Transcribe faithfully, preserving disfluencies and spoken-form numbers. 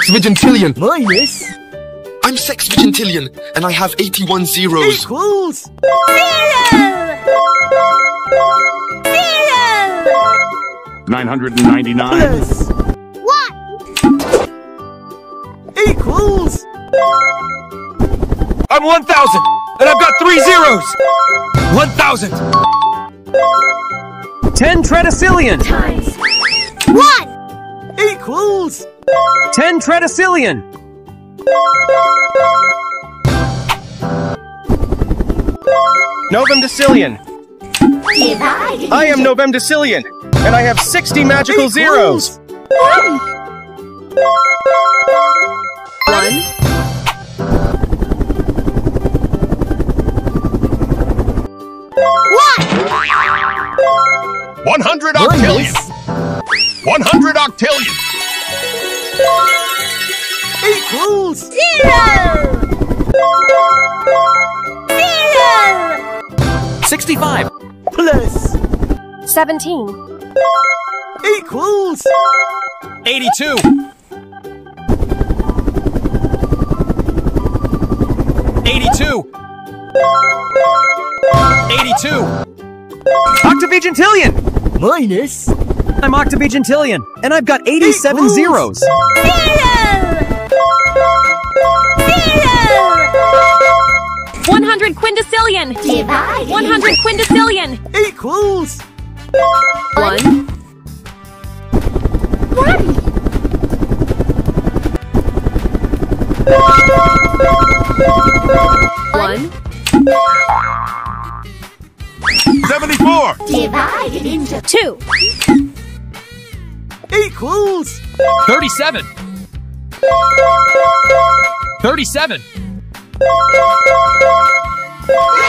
sexvigintillion. Minus. I'm sexvigintillion, and I have eighty-one zeros. Equals. Zero! Zero! nine hundred ninety-nine. Plus. One! Equals. I'm one thousand, and I've got three zeros. one thousand. ten tredecillion. Times one! Equals. ten tredecillion. Novemdecillion. Divided I am Novemdecillion, and I have sixty magical Equals. zeros. One! One. One! one hundred octillion. one hundred octillion. Equals. Zero! Zero! sixty-five. Plus. Seventeen. Equals. eighty-two. eighty-two. eighty-two. Octavigentillion. Minus. I'm Octavigentillion, and I've got eighty-seven Equals. zeros. Zero! Zero! One hundred quindecillion. Divided. One hundred quindecillion. Equals. One. One. One. seventy-four. Divided into two. Equals. thirty-seven. thirty-seven.